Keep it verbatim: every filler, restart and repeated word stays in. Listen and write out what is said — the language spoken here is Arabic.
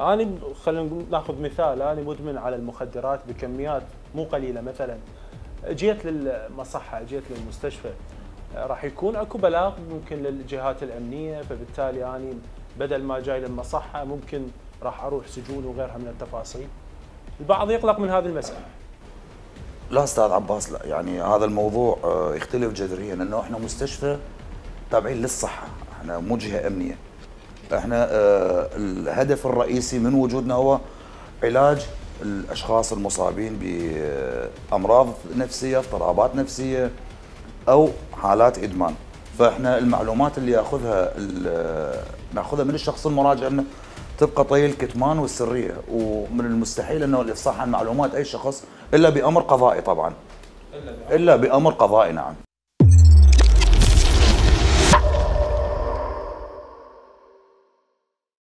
انا خلينا ناخذ مثال، انا مدمن على المخدرات بكميات مو قليله. مثلا جيت للمصحه، جيت للمستشفى، راح يكون اكو بلاغ ممكن للجهات الامنيه، فبالتالي انا بدل ما جاي للمصحه ممكن راح اروح سجون وغيرها من التفاصيل. البعض يقلق من هذه المساله. لا استاذ عباس، لا، يعني هذا الموضوع آه، يختلف جذريا، انه احنا مستشفى تابعين للصحه، احنا مو جهه امنيه. احنا آه، الهدف الرئيسي من وجودنا هو علاج الاشخاص المصابين بامراض نفسيه، اضطرابات نفسيه او حالات ادمان. فاحنا المعلومات اللي ياخذها ناخذها من الشخص المراجع انه تبقى طي الكتمان والسريه، ومن المستحيل انه الافصاح عن معلومات اي شخص الا بامر قضائي طبعا. الا بامر قضائي، نعم.